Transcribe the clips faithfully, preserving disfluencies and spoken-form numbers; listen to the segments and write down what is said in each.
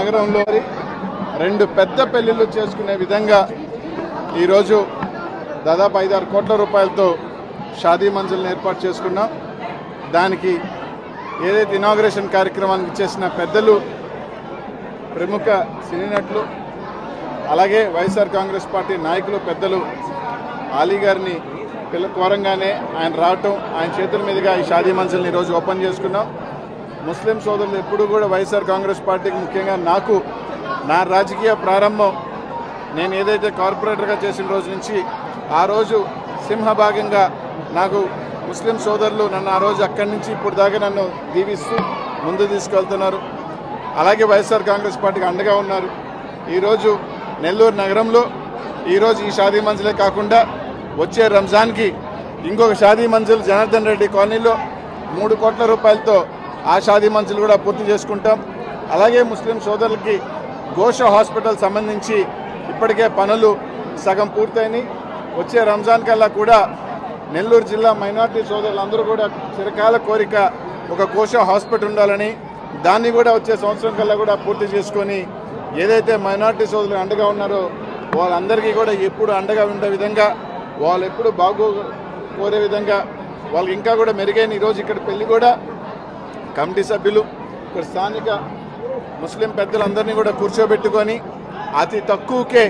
నగరంలో రెండు పెద్ద పెళ్లిళ్ళు చేసుకునే విధంగా ఈరోజు దాదాపు ఐదారు కోట్ల రూపాయలతో షాదీ మంజిల్ని ఏర్పాటు చేసుకున్నాం. దానికి ఏదైతే ఇనాగ్రేషన్ కార్యక్రమానికి చేసిన పెద్దలు ప్రముఖ సినీ నటులు అలాగే వైఎస్ఆర్ కాంగ్రెస్ పార్టీ నాయకులు పెద్దలు ఆలీ గారిని పిల్ల కోరంగానే ఆయన రావటం, ఆయన చేతుల మీదుగా ఈ షాదీ మంజిల్ని ఈరోజు ఓపెన్ చేసుకున్నాం. ముస్లిం సోదరులు ఎప్పుడు కూడా వైఎస్ఆర్ కాంగ్రెస్ పార్టీకి, ముఖ్యంగా నాకు నా రాజకీయ ప్రారంభం నేను ఏదైతే కార్పొరేటర్గా చేసిన రోజు నుంచి ఆ రోజు సింహభాగంగా నాకు ముస్లిం సోదరులు నన్ను ఆ రోజు అక్కడి నుంచి ఇప్పుడు దాకా నన్ను దీవిస్తూ ముందు తీసుకెళ్తున్నారు. అలాగే వైఎస్ఆర్ కాంగ్రెస్ పార్టీకి అండగా ఉన్నారు. ఈరోజు నెల్లూరు నగరంలో ఈరోజు ఈ షాదీ మంజిలే కాకుండా వచ్చే రంజాన్కి ఇంకొక షాదీ మంజిల్ జనార్దన్ రెడ్డి కాలనీలో మూడు కోట్ల రూపాయలతో ఆ షాదీ మంజిల్ కూడా పూర్తి చేసుకుంటాం. అలాగే ముస్లిం సోదరులకి ఘోష హాస్పిటల్ సంబంధించి ఇప్పటికే పనులు సగం పూర్తయినాయి. వచ్చే రంజాన్ కల్లా కూడా నెల్లూరు జిల్లా మైనార్టీ సోదరులందరూ కూడా చిరకాల కోరిక ఒక ఘోష హాస్పిటల్ ఉండాలని, దాన్ని కూడా వచ్చే సంవత్సరం కల్లా కూడా పూర్తి చేసుకొని ఏదైతే మైనార్టీ సోదరులు అండగా ఉన్నారో వాళ్ళందరికీ కూడా ఎప్పుడు అండగా ఉండే విధంగా, వాళ్ళు ఎప్పుడు బాగో కోరే విధంగా వాళ్ళకి ఇంకా కూడా మెరుగైన ఈరోజు ఇక్కడ పెళ్లి కూడా కమిటీ సభ్యులు ఇక్కడ స్థానిక ముస్లిం పెద్దలందరినీ కూడా కూర్చోబెట్టుకొని అతి తక్కువకే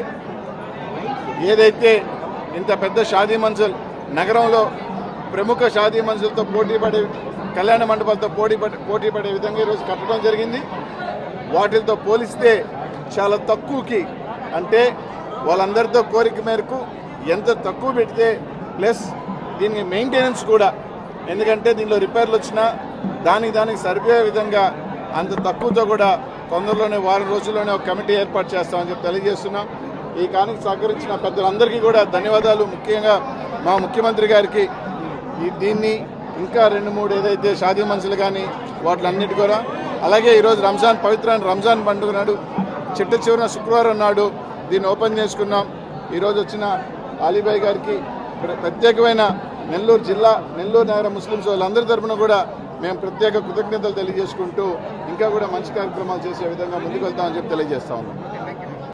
ఏదైతే ఇంత పెద్ద షాదీ మంజిల్ నగరంలో ప్రముఖ షాదీ మంజిల్తో పోటీ పడే కళ్యాణ మండపాలతో పోటీ పడే పోటీ పడే విధంగా ఈరోజు కట్టడం జరిగింది. వాటితో పోలిస్తే చాలా తక్కువకి, అంటే వాళ్ళందరితో కోరిక మేరకు ఎంత తక్కువ పెడితే ప్లస్ దీనికి మెయింటెనెన్స్ కూడా, ఎందుకంటే దీనిలో రిపేర్లు వచ్చినా దానికి దానికి సరిపోయే విధంగా అంత తక్కువతో కూడా తొందరలోనే వారం రోజుల్లోనే ఒక కమిటీ ఏర్పాటు చేస్తామని చెప్పి తెలియజేస్తున్నాం. ఈ కానికి సహకరించిన పెద్దలందరికీ కూడా ధన్యవాదాలు. ముఖ్యంగా మా ముఖ్యమంత్రి గారికి ఈ దీన్ని ఇంకా రెండు మూడు ఏదైతే షాదీ మంజిల్ కానీ వాటిలన్నిటి కూడా, అలాగే ఈరోజు రంజాన్ పవిత్రమైన రంజాన్ పండుగ నాడు చిట్ట చివరిన శుక్రవారం నాడు దీన్ని ఓపెన్ చేసుకున్నాం. ఈరోజు వచ్చిన ఆలీబాయ్ గారికి ప్రత్యేకమైన నెల్లూరు జిల్లా నెల్లూరు నగర ముస్లిం సోదరులందరి తరఫున కూడా మేము ప్రత్యేక కృతజ్ఞతలు తెలియజేసుకుంటూ ఇంకా కూడా మంచి కార్యక్రమాలు చేసే విధంగా ముందుకు వెళ్తామని చెప్పి తెలియజేస్తా ఉన్నాం.